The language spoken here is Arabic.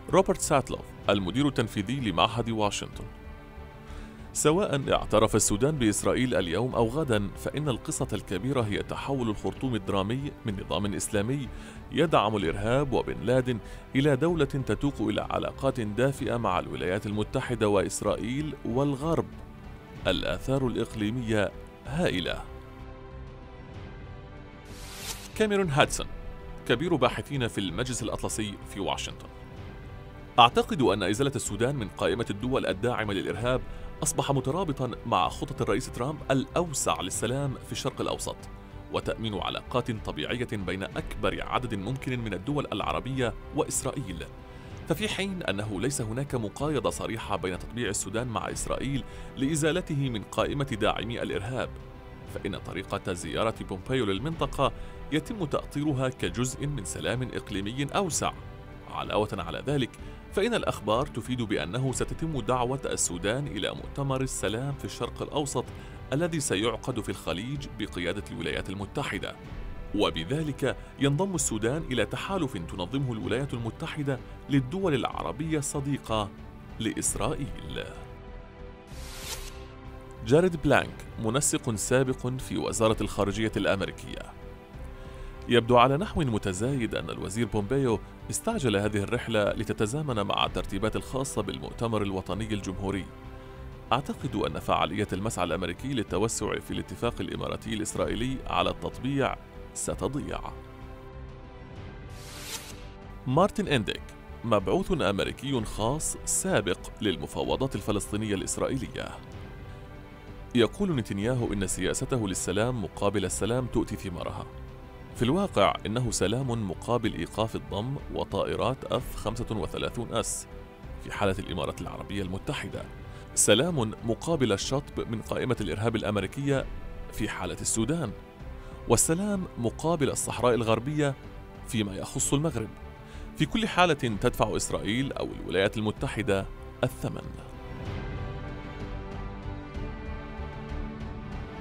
روبرت ساتلوف المدير التنفيذي لمعهد واشنطن: سواء اعترف السودان بإسرائيل اليوم أو غدا، فإن القصة الكبيرة هي تحول الخرطوم الدرامي من نظام إسلامي يدعم الإرهاب وبن لادن إلى دولة تتوق إلى علاقات دافئة مع الولايات المتحدة وإسرائيل والغرب. الآثار الإقليمية هائلة. كاميرون هادسون، كبير باحثين في المجلس الأطلسي في واشنطن: أعتقد أن إزالة السودان من قائمة الدول الداعمة للإرهاب أصبح مترابطا مع خطط الرئيس ترامب الأوسع للسلام في الشرق الأوسط وتأمين علاقات طبيعية بين أكبر عدد ممكن من الدول العربية وإسرائيل. ففي حين أنه ليس هناك مقايضة صريحة بين تطبيع السودان مع إسرائيل لإزالته من قائمة داعمي الإرهاب، فإن طريقة زيارة بومبيو للمنطقة يتم تأطيرها كجزء من سلام إقليمي أوسع. علاوة على ذلك، فإن الأخبار تفيد بأنه ستتم دعوة السودان إلى مؤتمر السلام في الشرق الأوسط الذي سيعقد في الخليج بقيادة الولايات المتحدة، وبذلك ينضم السودان إلى تحالف تنظمه الولايات المتحدة للدول العربية الصديقة لإسرائيل. جاريد بلانك، منسق سابق في وزارة الخارجية الأمريكية: يبدو على نحو متزايد أن الوزير بومبيو استعجل هذه الرحلة لتتزامن مع الترتيبات الخاصة بالمؤتمر الوطني الجمهوري. أعتقد أن فعالية المسعى الأمريكي للتوسع في الاتفاق الإماراتي الإسرائيلي على التطبيع ستضيع. مارتن إنديك، مبعوث أمريكي خاص سابق للمفاوضات الفلسطينية الإسرائيلية: يقول نتنياهو إن سياسته للسلام مقابل السلام تؤتي ثمارها. في الواقع إنه سلام مقابل إيقاف الضم وطائرات F-35S في حالة الإمارات العربية المتحدة، سلام مقابل الشطب من قائمة الإرهاب الأمريكية في حالة السودان، والسلام مقابل الصحراء الغربية فيما يخص المغرب. في كل حالة تدفع إسرائيل أو الولايات المتحدة الثمن.